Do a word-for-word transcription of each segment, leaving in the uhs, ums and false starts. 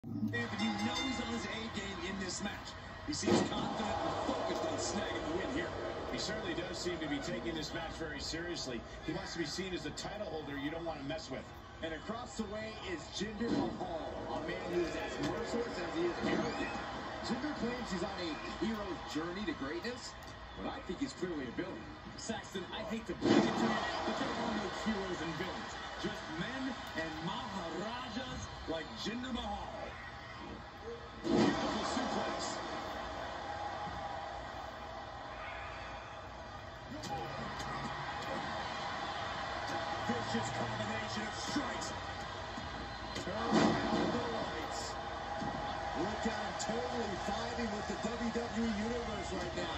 Anthony knows on his A game in this match. He seems confident and focused on snagging the win here. He certainly does seem to be taking this match very seriously. He wants to be seen as the title holder you don't want to mess with. And across the way is Jinder Mahal, a man who is as merciless as he is arrogant. Jinder claims he's on a hero's journey to greatness, but I think he's clearly a villain. Saxton, I hate to break it to you, but there are no heroes and villains. Just men and maharajas like Jinder Mahal. Beautiful suplex. Vicious combination of strikes. Turn around the lights. Look at him totally vibing with the W W E Universe right now.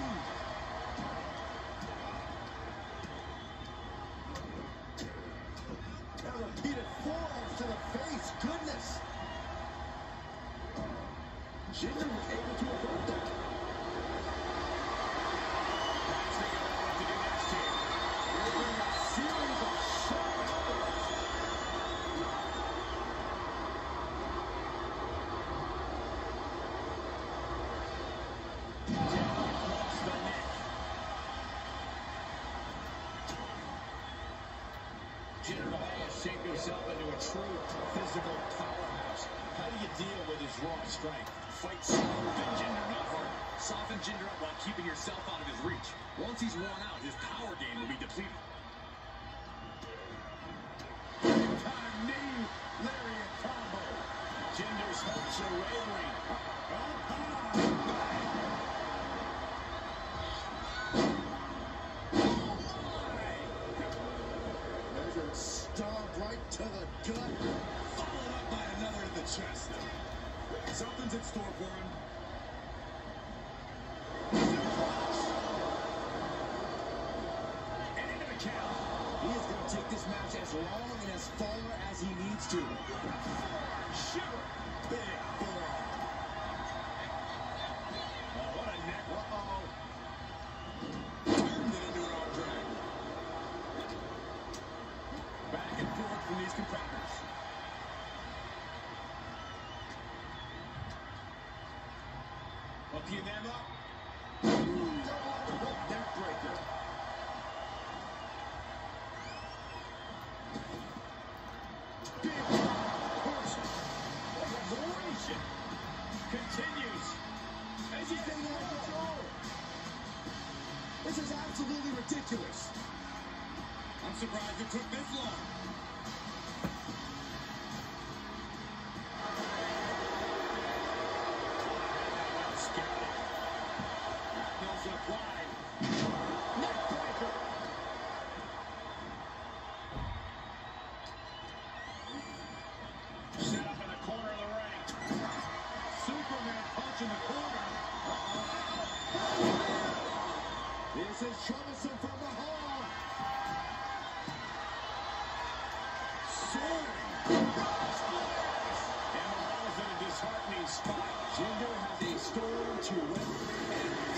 And repeated forearms to the face. Goodness. Jinder was able to avert that. Let's figure out what to do next here. Delivering a series of sharp elbows. Down across the neck. Jinder Mahal has shaped himself into a true physical powerhouse. How do you deal with his raw strength? Fight slow than Jinder, not hard. Soften Jinder up while keeping yourself out of his reach. Once he's worn out, his power game will be depleted. Big-time knee lariat combo. Jinder's hopes are wavering. There's a stomp right to the gut. Followed up by another in the chest. Something's in store for him. And into the count. He is going to take this match as long and as far as he needs to. Shiver. Big forearm. Oh, what a neck. Uh-oh. Turned it into an arm drag. Back and forth from these competitors. Hooking them up. Neck breaker. Big push. Acceleration. Continues. As he's getting out of control. This is absolutely ridiculous. I'm surprised it took this long. Applied. Neck breaker. Set up in the corner of the ring. Superman punch in the corner. This is troublesome for Mahal. Soaring. And Mahal is in a disheartening spot. Jinder has a storm to weather.